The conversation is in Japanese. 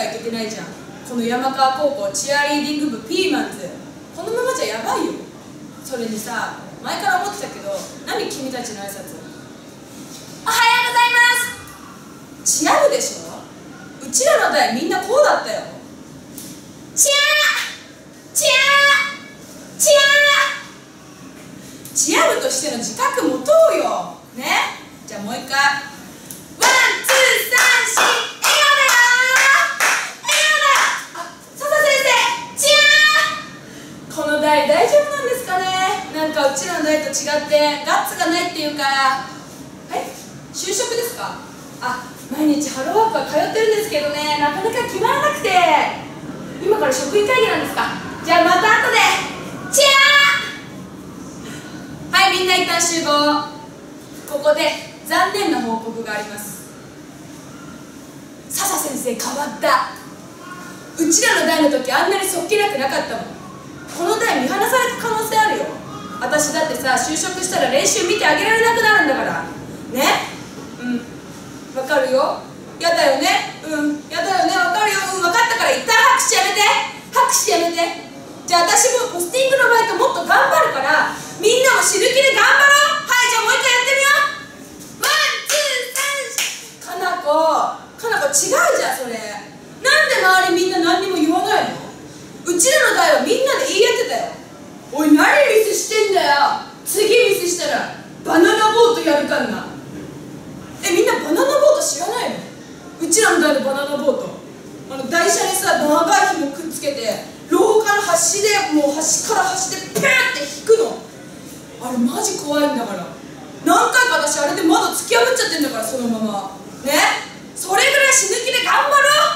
か行けてないじゃん。この山川高校チアリーディング部ピーマンズ、このままじゃやばいよ。それにさ、前から思ってたけど、何君たちの挨拶。おはようございます。チア部でしょ。うちらの代みんなこうだったよ。チアチアチアチア部としての自覚持とうよね。じゃあもう一回、ワンツーサンシー、笑顔だよ笑顔だよ。あ、笹先生、チアこの代大丈夫なんですかね。なんかうちらの代と違ってガッツがないっていうか。はい、就職ですか。あ、毎日ハローワークは通ってるんですけどね、なかなか決まらなくて、今から職員会議なんですか。じゃあまた後で。チアはい、みんな一旦集合。ここで残念な報告があります。笹先生変わった。うちらの代の時あんなにそっけなくなかったもん。この代見放された可能性あるよ。私だってさ、就職したら練習見てあげられなくなるんだからね。うん、わかるよ。やだよね。やだよね。わかるよ。わかったから一旦拍手やめて。拍手やめて。じゃあ私もポスティングのバイトもっと頑張るから、みんなも死ぬ気で頑張ろう。はい、じゃあもう一回やってみよう。ワンツーサンシー。かなこ違うじゃんそれ。なんで周りみんな何にも言わないの。うちらの代はみんなで言い合ってたよ。おい、何ミスしてんだよ。次ミスしたらバナナボートやるからな。みんなバナナボート知らないの。うちらの代のバナナボート、台車にさ、長い紐くっつけて廊下の端で、もう端から端でペーって引くの。あれマジ怖いんだから。何回か私あれで窓突き破っちゃってんだから、そのままね。それぐらい死ぬ気で頑張ろう。